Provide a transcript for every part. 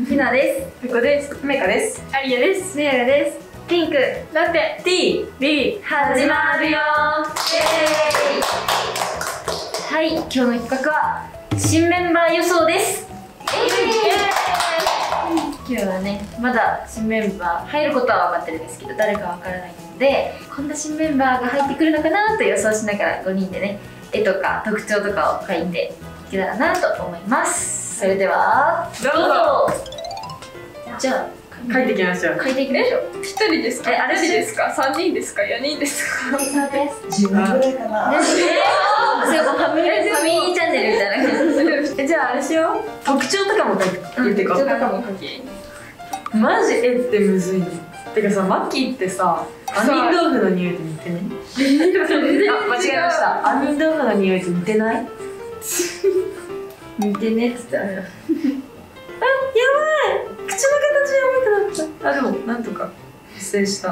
ひなです。 みこです。めかです。 ありやです。めやがです。ピンク、ラテ、 T、 B、始まるよはい、今日の企画は新メンバー予想です。今日はね、まだ新メンバー入ることは分かってるんですけど、誰か分からないので、こんな新メンバーが入ってくるのかなと予想しながら5人でね、絵とか特徴とかを書いていけたらなと思います。それではどうぞ。 じゃあ書いていきましょう。 書いていきましょう。 1人ですか？2人ですか？3人ですか？4人ですか？ そうです。 自分ぐらいかな。 そうファミリーチャンネルみたいな感じ。 じゃああれしよう。特徴とかも言っていこう。 特徴とかも書き。 マジ絵ってむずいの。てかさ、マッキーってさ、杏仁豆腐の匂いと似てない？あ、間違えました。杏仁豆腐の匂いと似てない？ 似てねっつったら。 あ、やばい。口の形やばくなった。あ、でもなんとか達成した。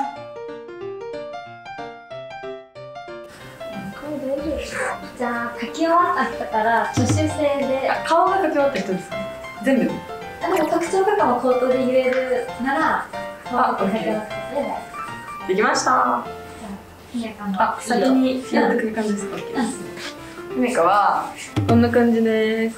じゃあ書き終わったから助手制で。 あ、顔が描き終わった人ですか？全部。 でも特徴とかも口頭で言えるなら顔って書き終わったで。 できました。あ、先にやってくる感じですか？ひめかはこんな感じです。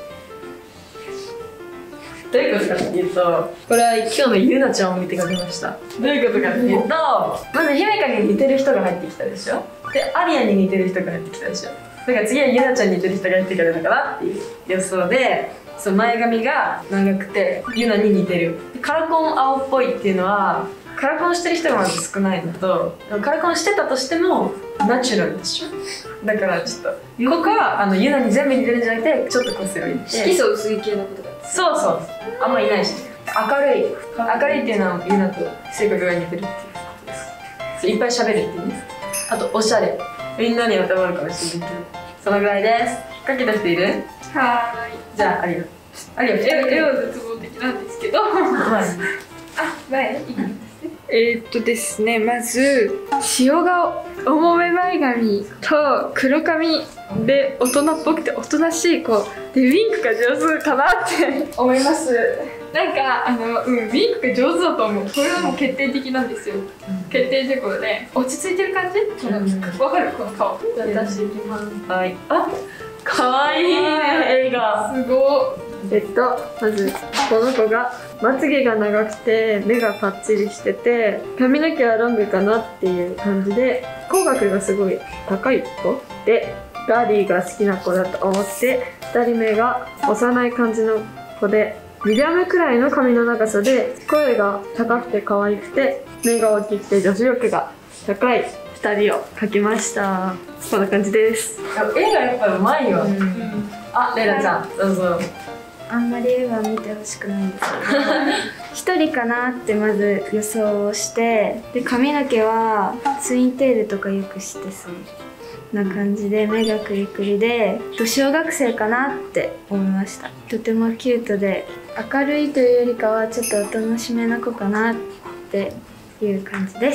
どういうことかっていうと、これは今日のゆなちゃんを見て書きました。どういうことかっていうと、まずひめかに似てる人が入ってきたでしょ。で、アリアに似てる人が入ってきたでしょ。だから次はゆなちゃんに似てる人が入ってくるのかなっていう予想で、そう、前髪が長くてゆなに似てる。カラコン青っぽいっていうのは、カラコンしてる人がまず少ないのと、カラコンしてたとしてもナチュラルでしょ。だからちょっとここはユナに全部似てるんじゃなくて、ちょっと個性を入れて、 色素薄い系のことが。 そうそう、あんまいないし、明るいっていうのはユナと性格が似てるっていうことです。そう、いっぱい喋るっていうね。あとおしゃれ、みんなに頭あるかもしれないけど、そのぐらいです。書けた人いる？ はじゃあありがとう。 絵は絶望的なんですけど前ですね、まず塩顔、重め前髪と黒髪で大人っぽくておとなしい子で、ウィンクが上手かなって思います。なんかウィンクが上手だと思う。これはもう決定的なんですよ。決定事項で落ち着いてる感じ、わかる？この顔。 じゃあ私いきます。 はい。あ、かわいいね、絵が。 すごい。まずこの子がまつげが長くて目がパッチリしてて、髪の毛はロングかなっていう感じで、口角がすごい高い子で、ガーリーが好きな子だと思って、2人目が幼い感じの子で、ミディアムくらいの髪の長さで、声が高くて可愛くて、目が大きくて女子力が高い2人を描きました。こんな感じです。 絵がやっぱうまいよ。あ、レイラちゃんどうぞ。 あんまり絵は見てほしくないんですけど一人かなってまず予想して、で髪の毛はツインテールとかよくしてそうな感じで、目がクリクリで小学生かなって思いました。とてもキュートで、明るいというよりかはちょっとおとなしめな子かなっていう感じです。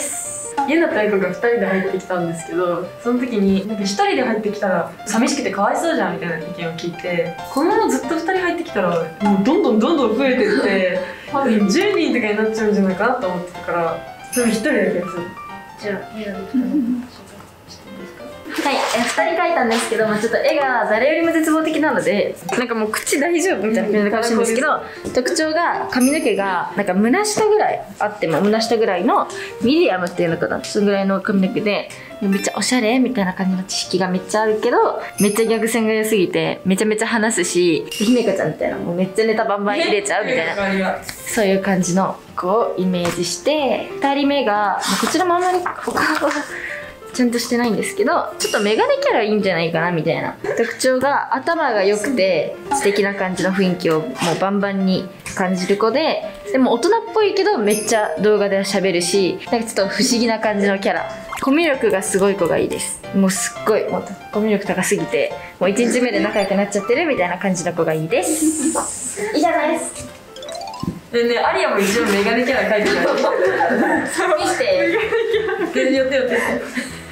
ゆなとえこが2人で入ってきたんですけど、その時になんか1人で入ってきたら寂しくてかわいそうじゃんみたいな意見を聞いて、このままずっと2人入ってきたらもうどんどん増えてって多分10人とかになっちゃうんじゃないかなと思ってたから、多分1人だけです。 じゃあ絵ができたのはい、2人描いたんですけど、ちょっと絵が誰よりも絶望的なので、なんかもう口大丈夫みたいな感じなかもしれないんですけど、特徴が髪の毛がなんか胸下ぐらいあっても、胸下ぐらいのミディアムっていうのかな、そのぐらいの髪の毛で、めっちゃおしゃれみたいな感じの知識がめっちゃあるけど、めっちゃギャグ線が良すぎてめちゃめちゃ話すし、ひめかちゃんみたいな、もうめっちゃネタバンバン入れちゃうみたいな、そういう感じの子をイメージして、2人目がこちらもあんまりお顔がちゃんとしてないんですけど、ちょっとメガネキャラいいんじゃないかなみたいな。特徴が頭が良くて素敵な感じの雰囲気をもうバンバンに感じる子で、でも大人っぽいけどめっちゃ動画で喋るし、なんかちょっと不思議な感じのキャラ。コミュ力がすごい子がいいです。もうすっごいもうコミュ力高すぎて、もう1日目で仲良くなっちゃってるみたいな感じの子がいいです。以上です。 ね、アリアも一応メガネキャラ描いてた見して。 寄って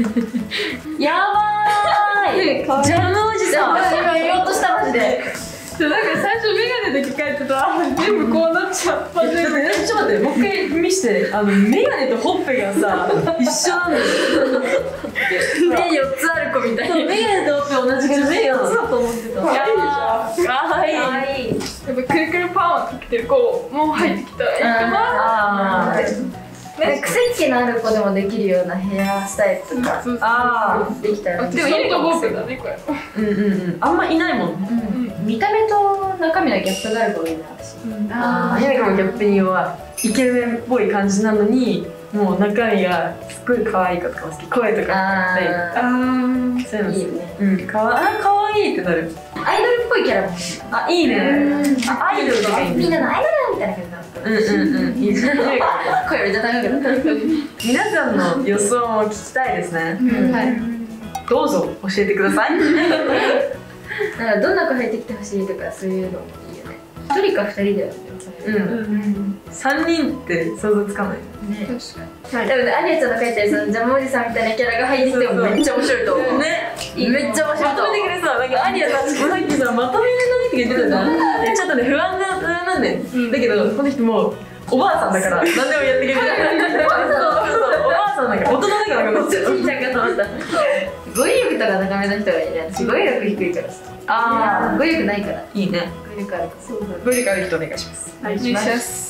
やばーい。ジャムおじさん。今言おうとしたマジで。 なんか最初メガネだけ描いてた全部こうなっちゃった。 ちょっと待って、もう一回見して。メガネとほっぺがさ一緒なんだよ。 目4つある子みたいな。 メガネとほっぺ同じぐらい目がそうだと思ってた。 かわいい。 かわいい。 やっぱくるくるパーマかけてる子も入ってきたらいいかな。 癖っ気のある子でもできるようなヘアスタイルとかできたら。 でもイルとボーペだねこれ。 あんまいないもんね。 見た目と中身のギャップがある子がいいな私。 ゆめかもギャップに弱い。イケメンっぽい感じなのにもう中身がすっごい可愛い子とかも好き。声とかあったりそういうの好き。 いいよね。 かわいいってなる。 アイドルっぽいキャラもあ、いいね。アイドルとかいいね。 みんなのアイドルみたいな感じなの。 いいね。 声めっちゃ高いけど。 皆さんの予想も聞きたいですね。どうぞ教えてください。 なんかどんな子入ってきてほしいとかそういうのいいよね。1人か2人だよね。 3人って想像つかない。 ね。確かに。多分ね、アリアちゃんの描いてるそのジャムおじさんみたいなキャラが入ってきてもめっちゃ面白いと思う。 ね。 めっちゃ面白いと思う。 まとめてくれそう。なんかアリアさんさっきさまとめれないって言ってたじゃん。ちょっとね不安なんだよ。だけどこの人もおばあさんだから何でもやってくれる。おばあさんだから大人だからこの人。 ちいちゃんかと思った。語彙力とか高めの人がいる。私語彙力低いからさ。語彙力ないから。 いいね。 語彙力ある。 語彙力ある人お願いします。 お願いします。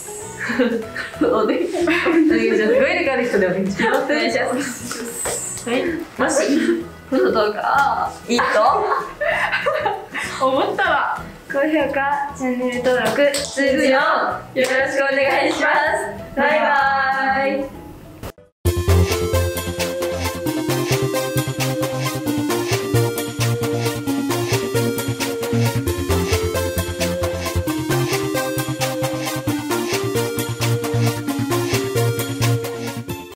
お願いします。語彙力ある人でお願いします。 お願いします。 はい。もしこの動画いいと思ったら高評価、チャンネル登録、 通知をよろしくお願いします。バイバーイ。